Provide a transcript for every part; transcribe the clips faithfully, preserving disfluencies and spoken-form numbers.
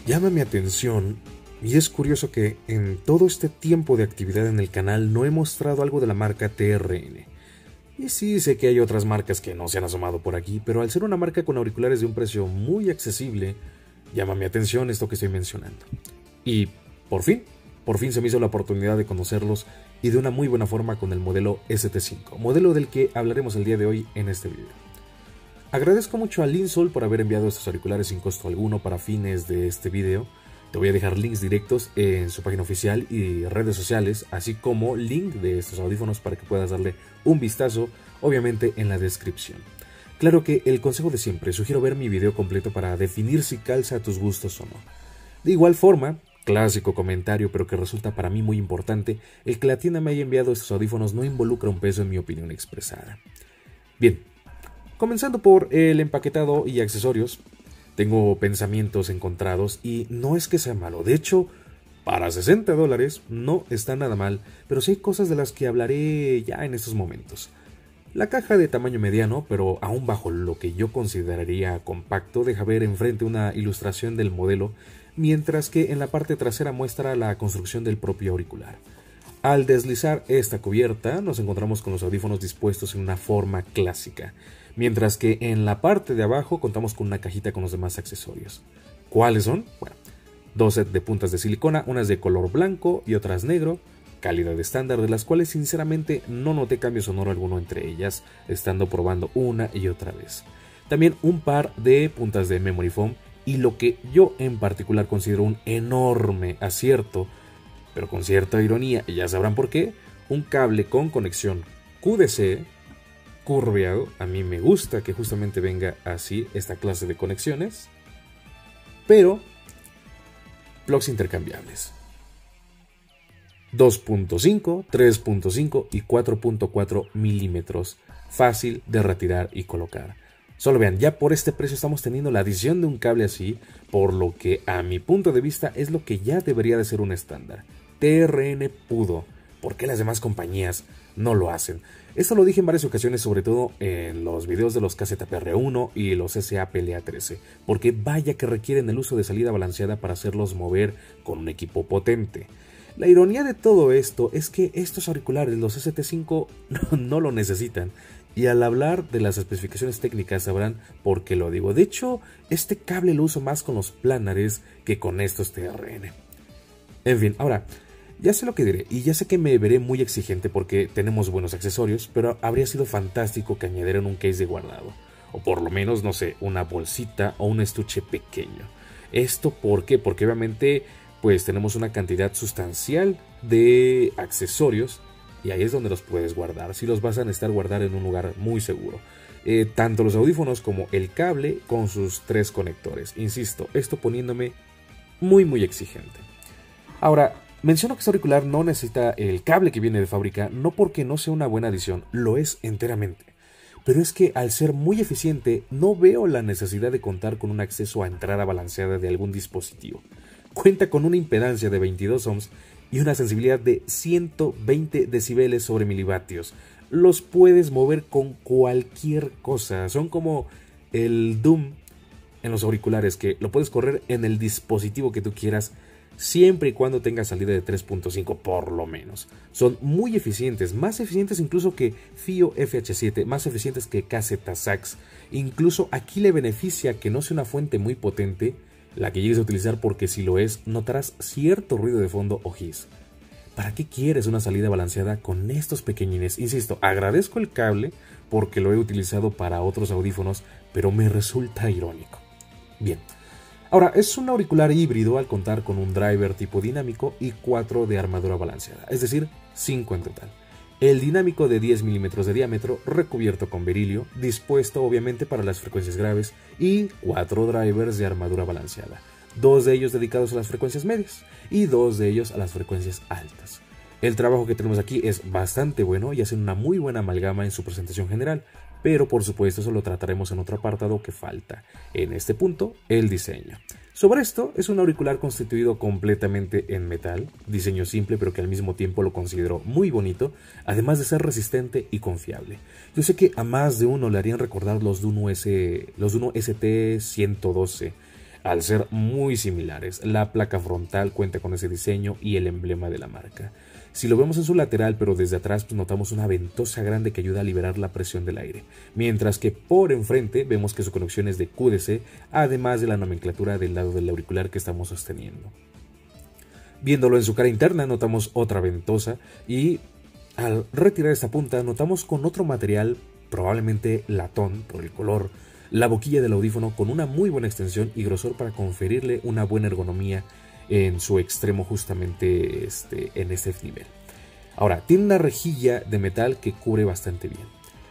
llama mi atención y es curioso que en todo este tiempo de actividad en el canal no he mostrado algo de la marca T R N. Y sí, sé que hay otras marcas que no se han asomado por aquí, pero al ser una marca con auriculares de un precio muy accesible, llama mi atención esto que estoy mencionando. Y por fin, por fin se me hizo la oportunidad de conocerlos y de una muy buena forma con el modelo S T cinco, modelo del que hablaremos el día de hoy en este video. Agradezco mucho a Linsol por haber enviado estos auriculares sin costo alguno para fines de este video. Te voy a dejar links directos en su página oficial y redes sociales, así como link de estos audífonos para que puedas darle un vistazo, obviamente en la descripción. Claro que el consejo de siempre, sugiero ver mi video completo para definir si calza a tus gustos o no. De igual forma, clásico comentario, pero que resulta para mí muy importante, el que la tienda me haya enviado estos audífonos no involucra un peso en mi opinión expresada. Bien, comenzando por el empaquetado y accesorios. Tengo pensamientos encontrados y no es que sea malo. De hecho, para sesenta dólares no está nada mal, pero sí hay cosas de las que hablaré ya en estos momentos. La caja de tamaño mediano, pero aún bajo lo que yo consideraría compacto, deja ver enfrente una ilustración del modelo, mientras que en la parte trasera muestra la construcción del propio auricular. Al deslizar esta cubierta, nos encontramos con los audífonos dispuestos en una forma clásica, mientras que en la parte de abajo contamos con una cajita con los demás accesorios. ¿Cuáles son? Bueno, dos sets de puntas de silicona, unas de color blanco y otras negro, calidad estándar, de las cuales sinceramente no noté cambio sonoro alguno entre ellas, estando probando una y otra vez. También un par de puntas de memory foam y lo que yo en particular considero un enorme acierto, pero con cierta ironía, y ya sabrán por qué, un cable con conexión Q D C curveado. A mí me gusta que justamente venga así esta clase de conexiones, pero plugs intercambiables dos punto cinco, tres punto cinco y cuatro punto cuatro milímetros, fácil de retirar y colocar. Solo vean, ya por este precio estamos teniendo la adición de un cable así, por lo que a mi punto de vista es lo que ya debería de ser un estándar. T R N pudo, ¿por qué las demás compañías no lo hacen? Esto lo dije en varias ocasiones, sobre todo en los videos de los K Z P R uno y los S A P L A trece, porque vaya que requieren el uso de salida balanceada para hacerlos mover con un equipo potente. La ironía de todo esto es que estos auriculares, los S T cinco, no, no lo necesitan. Y al hablar de las especificaciones técnicas sabrán por qué lo digo. De hecho, este cable lo uso más con los planares que con estos T R N. En fin, ahora, ya sé lo que diré y ya sé que me veré muy exigente porque tenemos buenos accesorios, pero habría sido fantástico que añadieran un case de guardado. O por lo menos, no sé, una bolsita o un estuche pequeño. ¿Esto por qué? Porque obviamente pues tenemos una cantidad sustancial de accesorios y ahí es donde los puedes guardar, si los vas a necesitar guardar en un lugar muy seguro. Eh, tanto los audífonos como el cable con sus tres conectores. Insisto, esto poniéndome muy muy exigente. Ahora, menciono que este auricular no necesita el cable que viene de fábrica, no porque no sea una buena adición, lo es enteramente. Pero es que al ser muy eficiente, no veo la necesidad de contar con un acceso a entrada balanceada de algún dispositivo. Cuenta con una impedancia de veintidós ohms y una sensibilidad de ciento veinte decibeles sobre milivatios. Los puedes mover con cualquier cosa. Son como el Doom en los auriculares, que lo puedes correr en el dispositivo que tú quieras, siempre y cuando tenga salida de tres punto cinco por lo menos. Son muy eficientes, más eficientes incluso que FiiO F H siete, más eficientes que K Z Sax. Incluso aquí le beneficia que no sea una fuente muy potente la que llegues a utilizar, porque si lo es, notarás cierto ruido de fondo o hiss. ¿Para qué quieres una salida balanceada con estos pequeñines? Insisto, agradezco el cable porque lo he utilizado para otros audífonos, pero me resulta irónico. Bien, ahora es un auricular híbrido al contar con un driver tipo dinámico y cuatro de armadura balanceada, es decir, cinco en total. El dinámico de diez milímetros de diámetro, recubierto con berilio, dispuesto obviamente para las frecuencias graves, y cuatro drivers de armadura balanceada, dos de ellos dedicados a las frecuencias medias y dos de ellos a las frecuencias altas. El trabajo que tenemos aquí es bastante bueno y hacen una muy buena amalgama en su presentación general, pero por supuesto eso lo trataremos en otro apartado que falta. En este punto, el diseño. Sobre esto, es un auricular constituido completamente en metal, diseño simple pero que al mismo tiempo lo considero muy bonito, además de ser resistente y confiable. Yo sé que a más de uno le harían recordar los Duno, S, los Duno S T ciento doce, al ser muy similares. La placa frontal cuenta con ese diseño y el emblema de la marca. Si lo vemos en su lateral, pero desde atrás, pues notamos una ventosa grande que ayuda a liberar la presión del aire, mientras que por enfrente vemos que su conexión es de Q D C, además de la nomenclatura del lado del auricular que estamos sosteniendo. Viéndolo en su cara interna, notamos otra ventosa y al retirar esta punta notamos con otro material, probablemente latón por el color, la boquilla del audífono con una muy buena extensión y grosor para conferirle una buena ergonomía en su extremo, justamente este, en este nivel. Ahora, tiene una rejilla de metal que cubre bastante bien.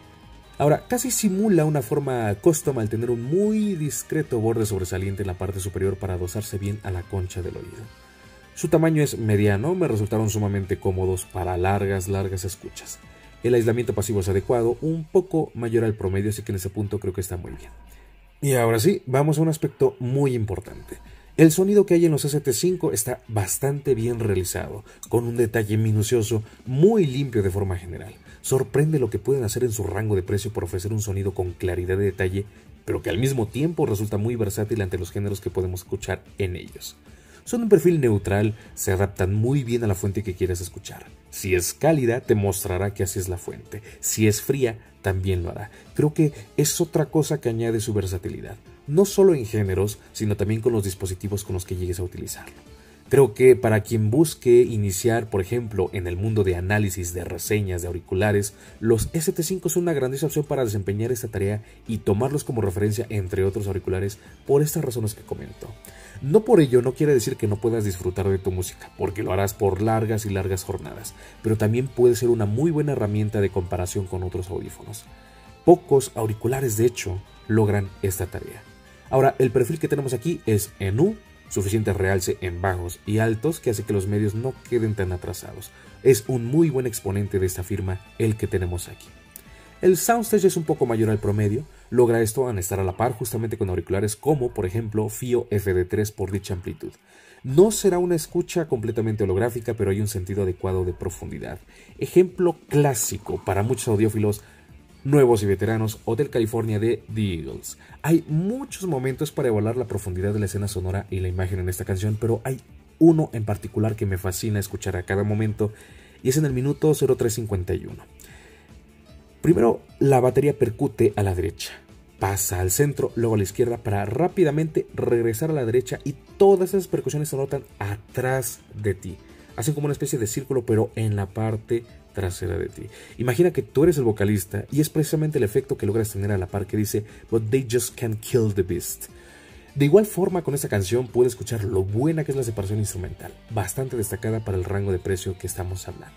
Ahora, casi simula una forma custom al tener un muy discreto borde sobresaliente en la parte superior para adosarse bien a la concha del oído. Su tamaño es mediano, me resultaron sumamente cómodos para largas, largas escuchas. El aislamiento pasivo es adecuado, un poco mayor al promedio, así que en ese punto creo que está muy bien. Y ahora sí, vamos a un aspecto muy importante. El sonido que hay en los S T cinco está bastante bien realizado, con un detalle minucioso muy limpio de forma general. Sorprende lo que pueden hacer en su rango de precio por ofrecer un sonido con claridad de detalle, pero que al mismo tiempo resulta muy versátil ante los géneros que podemos escuchar en ellos. Son un perfil neutral, se adaptan muy bien a la fuente que quieras escuchar. Si es cálida, te mostrará que así es la fuente. Si es fría, también lo hará. Creo que es otra cosa que añade su versatilidad, no solo en géneros, sino también con los dispositivos con los que llegues a utilizarlo. Creo que para quien busque iniciar, por ejemplo, en el mundo de análisis de reseñas de auriculares, los S T cinco son una grandiosa opción para desempeñar esta tarea y tomarlos como referencia entre otros auriculares por estas razones que comento. No por ello no quiere decir que no puedas disfrutar de tu música, porque lo harás por largas y largas jornadas, pero también puede ser una muy buena herramienta de comparación con otros audífonos. Pocos auriculares, de hecho, logran esta tarea. Ahora, el perfil que tenemos aquí es en U, suficiente realce en bajos y altos que hace que los medios no queden tan atrasados. Es un muy buen exponente de esta firma el que tenemos aquí. El soundstage es un poco mayor al promedio, logra esto al estar a la par justamente con auriculares como por ejemplo FiiO F D tres por dicha amplitud. No será una escucha completamente holográfica, pero hay un sentido adecuado de profundidad. Ejemplo clásico para muchos audiófilos nuevos y veteranos, Hotel California de The Eagles. Hay muchos momentos para evaluar la profundidad de la escena sonora y la imagen en esta canción, pero hay uno en particular que me fascina escuchar a cada momento y es en el minuto cero tres cincuenta y uno. Primero, la batería percute a la derecha, pasa al centro, luego a la izquierda para rápidamente regresar a la derecha y todas esas percusiones se notan atrás de ti. Hacen como una especie de círculo, pero en la parte trasera de ti. Imagina que tú eres el vocalista y es precisamente el efecto que logras tener a la par que dice "But they just can't kill the beast". De igual forma, con esta canción puedes escuchar lo buena que es la separación instrumental, bastante destacada para el rango de precio que estamos hablando.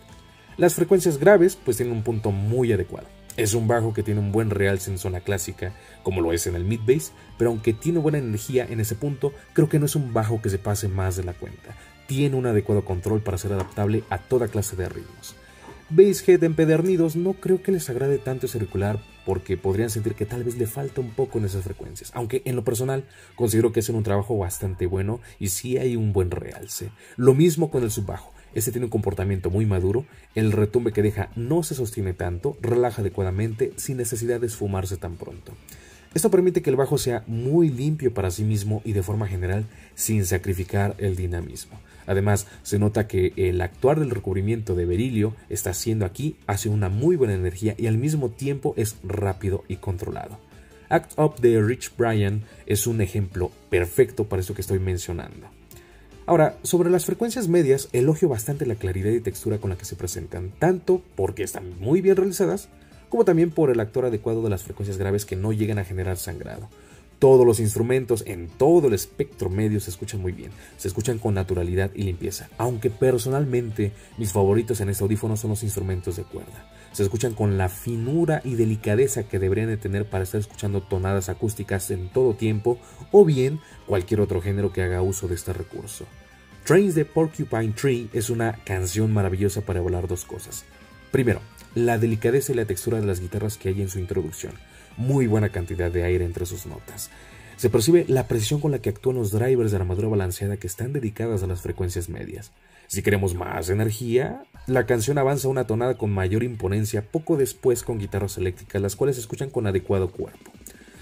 Las frecuencias graves pues tienen un punto muy adecuado. Es un bajo que tiene un buen realce en zona clásica, como lo es en el mid bass, pero aunque tiene buena energía en ese punto, creo que no es un bajo que se pase más de la cuenta. Tiene un adecuado control para ser adaptable a toda clase de ritmos. Basshead empedernidos no creo que les agrade tanto ese auricular porque podrían sentir que tal vez le falta un poco en esas frecuencias, aunque en lo personal considero que hacen un trabajo bastante bueno y sí hay un buen realce. Lo mismo con el subbajo. Este tiene un comportamiento muy maduro, el retumbe que deja no se sostiene tanto, relaja adecuadamente sin necesidad de esfumarse tan pronto. Esto permite que el bajo sea muy limpio para sí mismo y de forma general sin sacrificar el dinamismo. Además, se nota que el actuar del recubrimiento de berilio está haciendo aquí, hace una muy buena energía y al mismo tiempo es rápido y controlado. Act Up de Rich Brian es un ejemplo perfecto para esto que estoy mencionando. Ahora, sobre las frecuencias medias, elogio bastante la claridad y textura con la que se presentan, tanto porque están muy bien realizadas, como también por el actuar adecuado de las frecuencias graves que no llegan a generar sangrado. Todos los instrumentos en todo el espectro medio se escuchan muy bien, se escuchan con naturalidad y limpieza, aunque personalmente mis favoritos en este audífono son los instrumentos de cuerda. Se escuchan con la finura y delicadeza que deberían de tener para estar escuchando tonadas acústicas en todo tiempo o bien cualquier otro género que haga uso de este recurso. Trains de Porcupine Tree es una canción maravillosa para evaluar dos cosas. Primero, la delicadeza y la textura de las guitarras que hay en su introducción. Muy buena cantidad de aire entre sus notas. Se percibe la precisión con la que actúan los drivers de armadura balanceada que están dedicadas a las frecuencias medias. Si queremos más energía, la canción avanza una tonada con mayor imponencia poco después con guitarras eléctricas, las cuales se escuchan con adecuado cuerpo.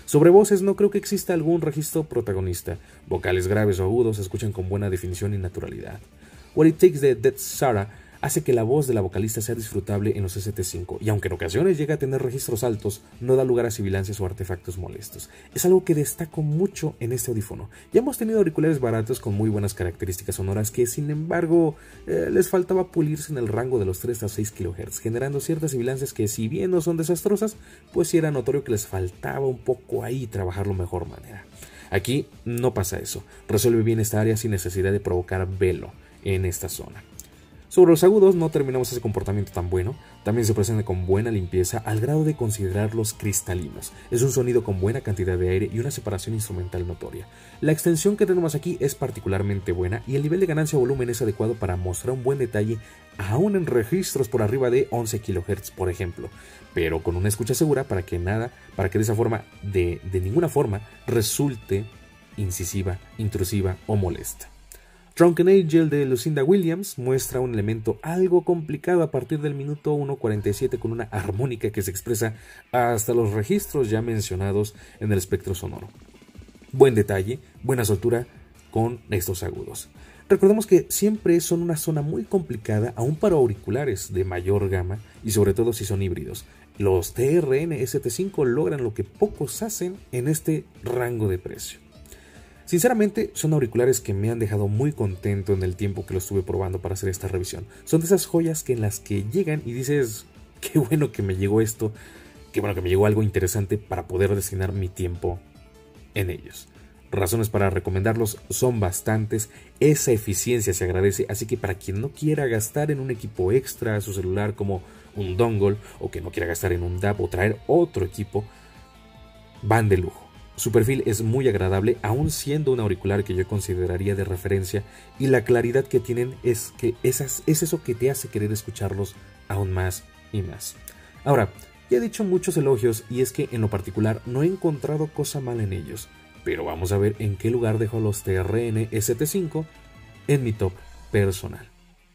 Sobre voces no creo que exista algún registro protagonista. Vocales graves o agudos se escuchan con buena definición y naturalidad. What It Takes de Dead Sarah hace que la voz de la vocalista sea disfrutable en los S T cinco, y aunque en ocasiones llega a tener registros altos, no da lugar a sibilancias o artefactos molestos. Es algo que destaco mucho en este audífono. Ya hemos tenido auriculares baratos con muy buenas características sonoras que, sin embargo, eh, les faltaba pulirse en el rango de los tres a seis kilohertz, generando ciertas sibilancias que, si bien no son desastrosas, pues sí era notorio que les faltaba un poco ahí trabajarlo de mejor manera. Aquí no pasa eso, resuelve bien esta área sin necesidad de provocar velo en esta zona. Sobre los agudos no terminamos ese comportamiento tan bueno, también se presenta con buena limpieza al grado de considerarlos cristalinos. Es un sonido con buena cantidad de aire y una separación instrumental notoria. La extensión que tenemos aquí es particularmente buena y el nivel de ganancia volumen es adecuado para mostrar un buen detalle aún en registros por arriba de once kilohertz, por ejemplo, pero con una escucha segura para que nada, para que de esa forma, de, de ninguna forma, resulte incisiva, intrusiva o molesta. Drunken Angel de Lucinda Williams muestra un elemento algo complicado a partir del minuto uno cuarenta y siete con una armónica que se expresa hasta los registros ya mencionados en el espectro sonoro. Buen detalle, buena soltura con estos agudos. Recordemos que siempre son una zona muy complicada aún para auriculares de mayor gama y sobre todo si son híbridos. Los T R N S T cinco logran lo que pocos hacen en este rango de precio. Sinceramente, son auriculares que me han dejado muy contento en el tiempo que los estuve probando para hacer esta revisión. Son de esas joyas que en las que llegan y dices, qué bueno que me llegó esto, qué bueno que me llegó algo interesante para poder destinar mi tiempo en ellos. Razones para recomendarlos son bastantes, esa eficiencia se agradece, así que para quien no quiera gastar en un equipo extra a su celular como un dongle, o que no quiera gastar en un D A B o traer otro equipo, van de lujo. Su perfil es muy agradable, aun siendo un auricular que yo consideraría de referencia, y la claridad que tienen es, que esas, es eso que te hace querer escucharlos aún más y más. Ahora, ya he dicho muchos elogios y es que en lo particular no he encontrado cosa mala en ellos, pero vamos a ver en qué lugar dejo los T R N S T cinco en mi top personal.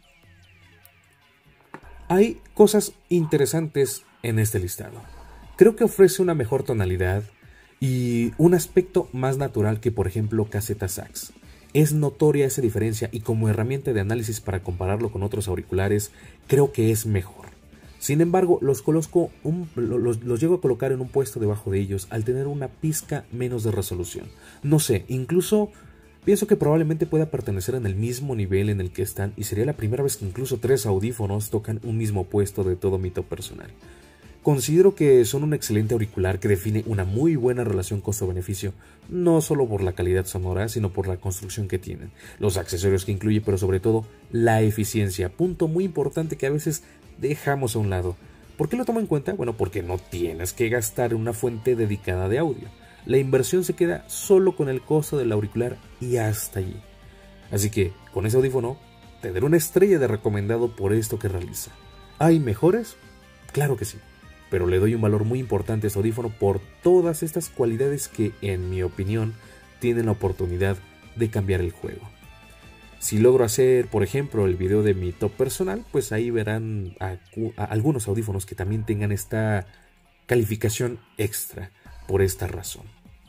Hay cosas interesantes en este listado. Creo que ofrece una mejor tonalidad y un aspecto más natural que, por ejemplo, Caseta Sax. Es notoria esa diferencia y como herramienta de análisis para compararlo con otros auriculares, creo que es mejor. Sin embargo, los, coloco un, los, los llego a colocar en un puesto debajo de ellos al tener una pizca menos de resolución. No sé, incluso pienso que probablemente pueda pertenecer en el mismo nivel en el que están y sería la primera vez que incluso tres audífonos tocan un mismo puesto de todo mi top personal. Considero que son un excelente auricular que define una muy buena relación costo-beneficio, no solo por la calidad sonora, sino por la construcción que tienen, los accesorios que incluye, pero sobre todo la eficiencia, punto muy importante que a veces dejamos a un lado. ¿Por qué lo tomo en cuenta? Bueno, porque no tienes que gastar en una fuente dedicada de audio. La inversión se queda solo con el costo del auricular y hasta allí. Así que, con ese audífono, tendré una estrella de recomendado por esto que realiza. ¿Hay mejores? Claro que sí. Pero le doy un valor muy importante a este audífono por todas estas cualidades que, en mi opinión, tienen la oportunidad de cambiar el juego. Si logro hacer, por ejemplo, el video de mi top personal, pues ahí verán a, a algunos audífonos que también tengan esta calificación extra por esta razón.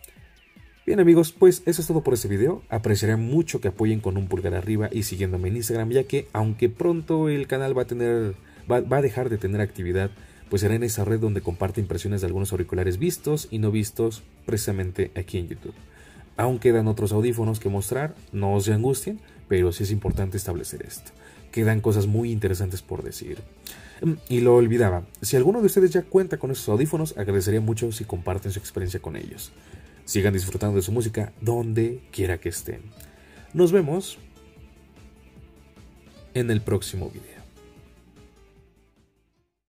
Bien amigos, pues eso es todo por este video. Apreciaré mucho que apoyen con un pulgar arriba y siguiéndome en Instagram, ya que aunque pronto el canal va a tener, va, va a dejar de tener actividad, pues será en esa red donde comparte impresiones de algunos auriculares vistos y no vistos precisamente aquí en YouTube. Aún quedan otros audífonos que mostrar, no se angustien, pero sí es importante establecer esto. Quedan cosas muy interesantes por decir. Y lo olvidaba, si alguno de ustedes ya cuenta con esos audífonos, agradecería mucho si comparten su experiencia con ellos. Sigan disfrutando de su música donde quiera que estén. Nos vemos en el próximo video.